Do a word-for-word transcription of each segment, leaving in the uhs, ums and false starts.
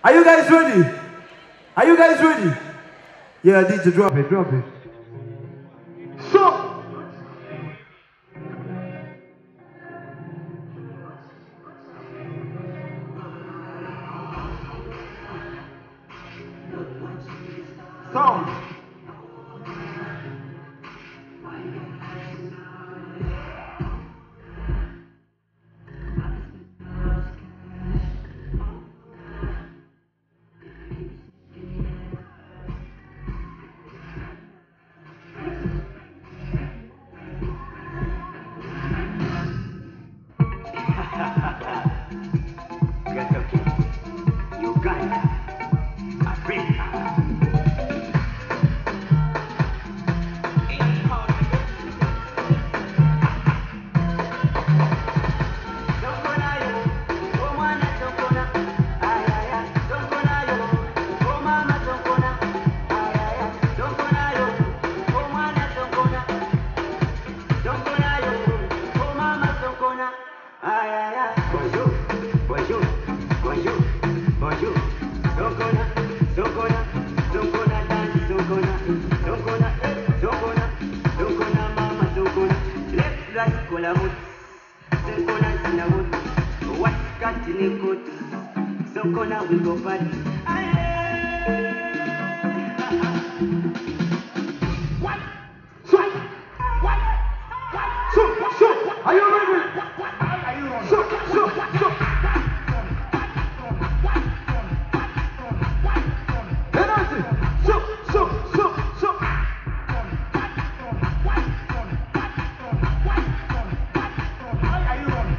Are you guys ready? Are you guys ready? Yeah, I need to drop it, drop it. So. Sound. Uganda, Africa. Sokona we go party. What? So, what? What? So, so, are you ready? Are you ready? So, so, so. Energy. So, so, so, so. Are you ready?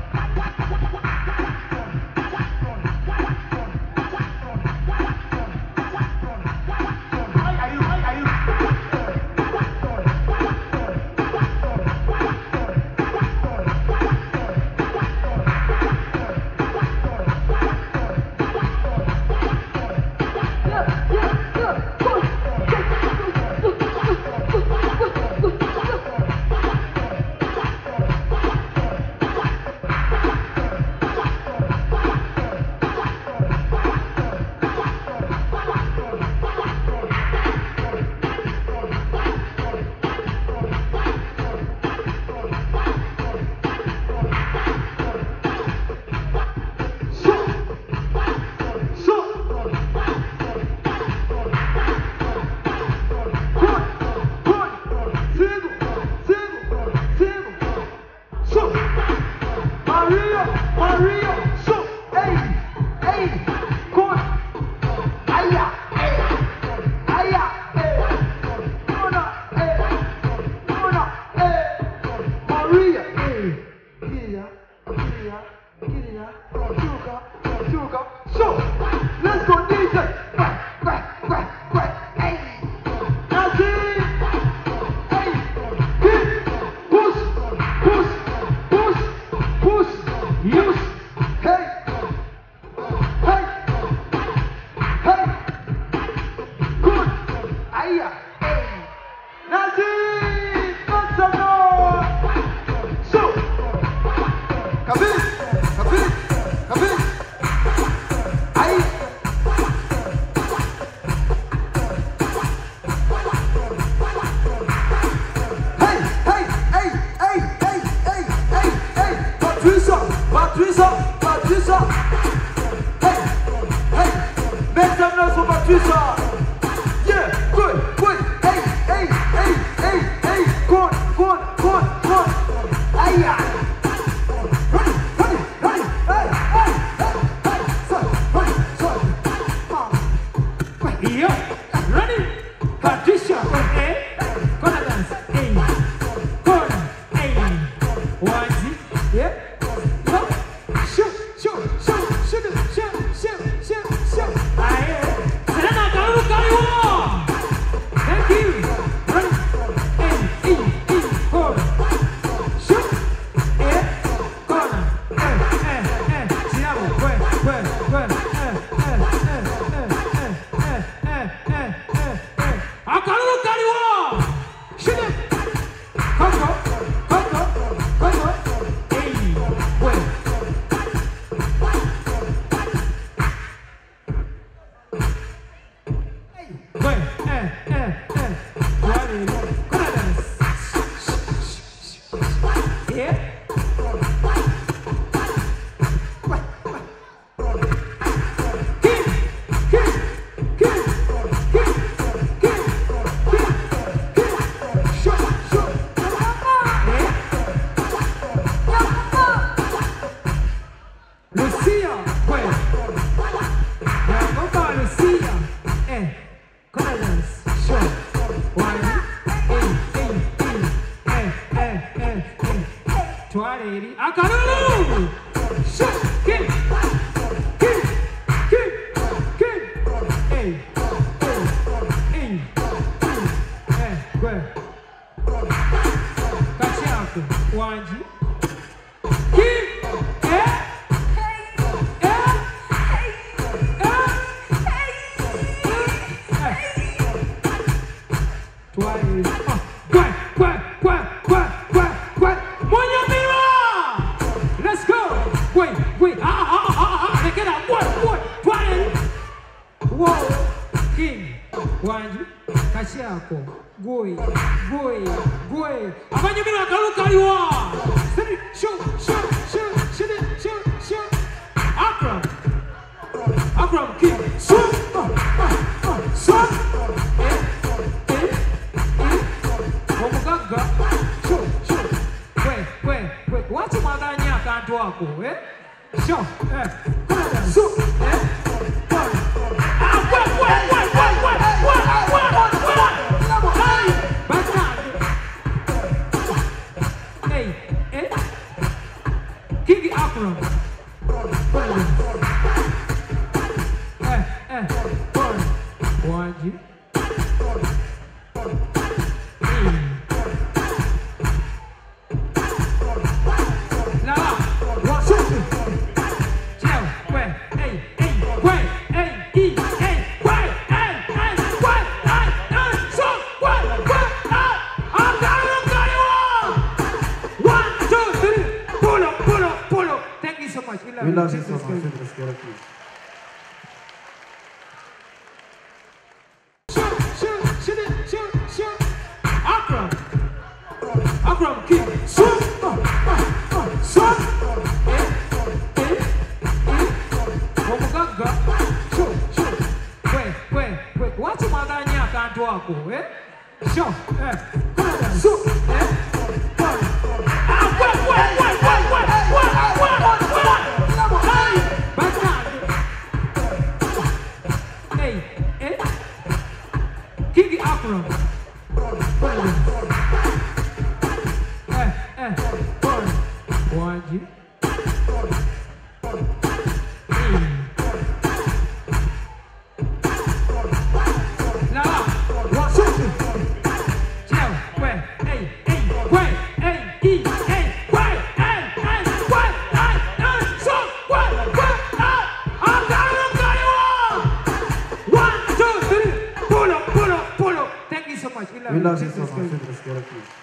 Lucia, wait. Yeah, go for Lucia. Eh, colors, show. One, eh, eh, eh, eh, eh, eh. Twenty, I got a move. Show, kick, kick, kick, kick. Eh, eh, eh, eh, wait. Cachaco, one, kick, eh. Let's go. Wait, wait. Ah, ah, ah, ah, ah. Get out. What, what? Twice. Whoa. King. One. Kashako. Goi. Goi. Goi. Abanyo mira kalukaliwa. Shoot, shoot, shoot, shoot, shoot, shoot, shoot. Akram. Akram King. Shoot. Shoot. What's my ganya can't walk away? Sure, eh, so, eh, ah, what, what, what, what, what, what, what, what, what, hey, eh, King Akram, eh, eh, one, G. We love you so much. Let's get it. Shoot, shoot, shoot it, shoot, shoot. Akram. Akram King. Shoot. Shoot. Eh, eh, eh. Omugaga. Shoot, shoot. Wait, wait, wait. What's my ganya can't walk away? Shoot. Eh. Shoot. Eh. Ah, wait, wait, wait, wait, wait, wait, wait, wait. Hey, eh? King Akram. Eh, eh, one, G. Now, one, two, chill, wait, hey, hey, wait, hey, he, hey, wait, hey, hey, wait, hey, hey, so, wait, wait, ah, I'm gonna go on. One, two, three, pull up, pull up, pull up. Thank you so much. We love, We love you. you so much. Let's get it.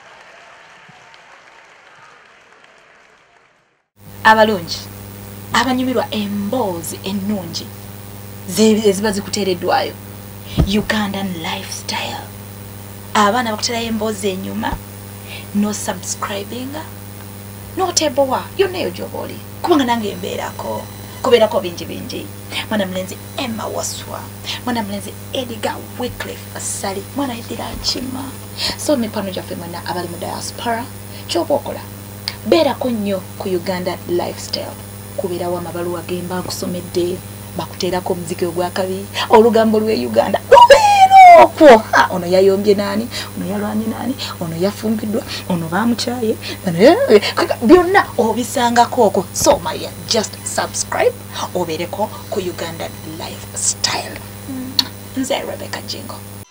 Abalungi abanyumirwa emboozi ennungi ziba zikuteereddwayo Ugandan lifestyle abaana bakuterayo emboozi enyuma no subscribing no tebowa yonna eyo gyoba oli kubanga nange embeerako kubeerako bingi bingi mwana mulenzi Emma Waswa mwana mulenzi Edgar Wycliffe Asali mwana Edira Nchima so mipano gyaffe mwena abali mu diaspora kyoba okola beerako nnyo ku Uganda lifestyle kubeerawo amabaluwa gemba nkusomedde bakuteerako omuziki ogwakabi olugambo lwe Uganda lubeera okwo ono yayombye nani ono yalwanye nani ono yafumbiddwa ono bamukyaye byonna obisangako okwo so my just subscribe obeereko ku Uganda lifestyle nze Rebecca Jingo.